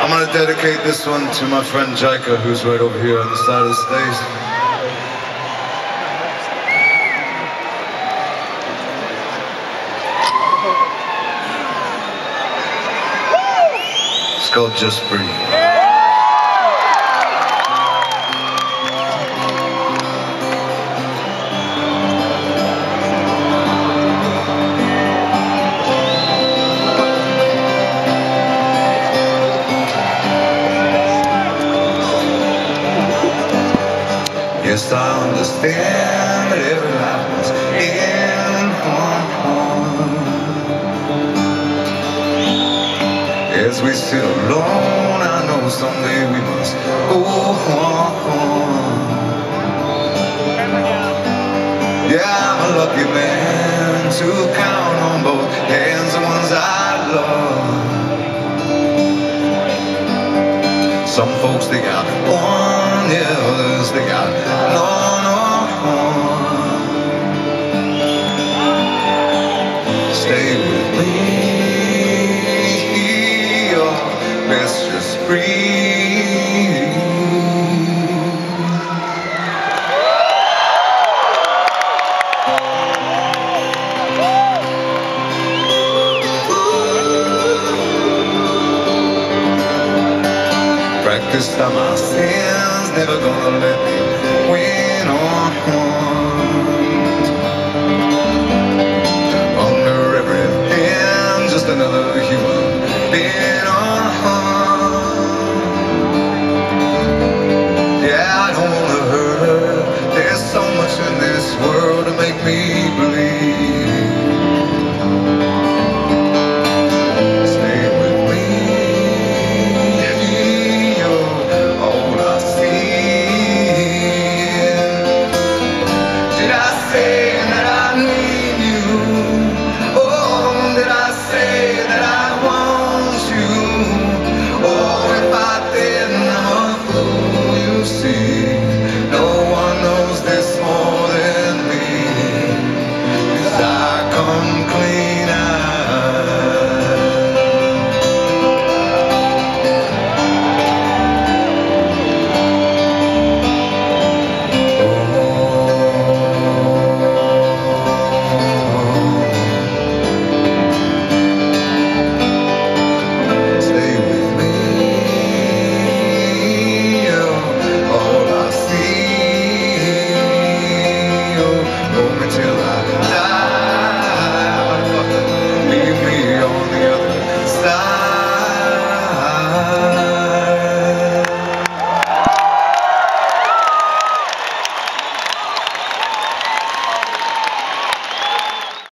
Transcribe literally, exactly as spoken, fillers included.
I'm going to dedicate this one to my friend Jaika, who's right over here on the side of the stage. It's called Just Breathe. Yes, I understand that every life must end on. As we sit alone, I know someday we must go on. Yeah, I'm a lucky man to count on both hands the ones I love. Some folks, they got one, yeah, others, they got none. Stay with me, or let's just breathe. Practice on my sins, never gonna let me